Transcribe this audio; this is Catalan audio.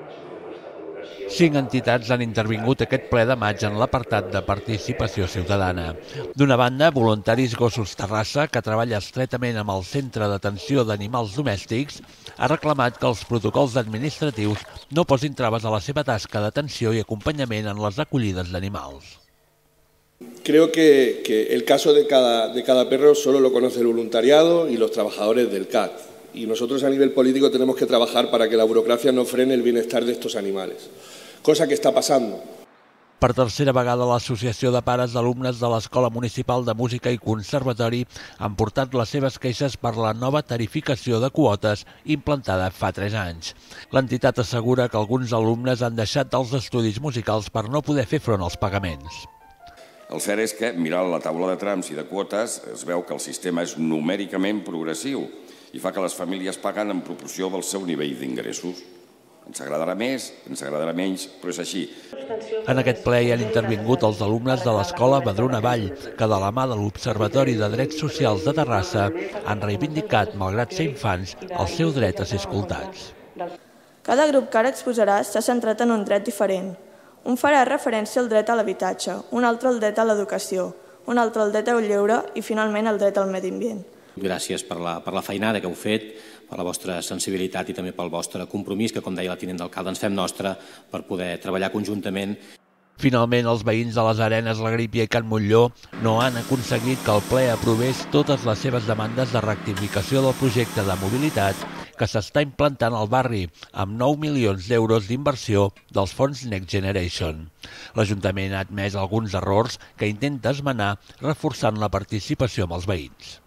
5 entitats han intervingut aquest ple de maig en l'apartat de participació ciutadana. D'una banda, Voluntaris Gossos Terrassa, que treballa estretament amb el Centre d'Atenció d'Animals Domèstics, ha reclamat que els protocols administratius no posin traves a la seva tasca d'atenció i acompanyament en les acollides d'animals. Creo que el caso de cada perro solo lo conoce el voluntariado y los trabajadores del CAT. Y nosotros a nivel político tenemos que trabajar para que la burocracia no frene el bienestar de estos animales. Cosa que está pasando. Per tercera vegada, l'Associació de Pares d'Alumnes de l'Escola Municipal de Música i Conservatori han portat les seves queixes per la nova tarificació de quotes implantada fa 3 anys. L'entitat assegura que alguns alumnes han deixat els estudis musicals per no poder fer front als pagaments. El cert és que, mirant la taula de trams i de quotes, es veu que el sistema és numèricament progressiu i fa que les famílies paguen en proporció del seu nivell d'ingressos. Ens agradarà més, ens agradarà menys, però és així. En aquest ple hi han intervingut els alumnes de l'Escola Badruna Vall, que de la mà de l'Observatori de Drets Socials de Terrassa han reivindicat, malgrat ser infants, el seu dret a ser escoltats. Cada grup que ara exposarà s'ha centrat en un dret diferent. Un farà referència al dret a l'habitatge, un altre al dret a l'educació, un altre al dret al lleure i finalment al dret al medi ambient. Gràcies per la feinada que heu fet, per la vostra sensibilitat i també pel vostre compromís, que, com deia la tinent d'alcalde, ens fem nostre per poder treballar conjuntament. Finalment, els veïns de les Arenes, la Grípia i Can Montllor no han aconseguit que el ple aprovés totes les seves demandes de rectificació del projecte de mobilitat que s'està implantant al barri, amb 9 milions d'euros d'inversió dels fons Next Generation. L'Ajuntament ha admès alguns errors que intenta esmenar reforçant la participació amb els veïns.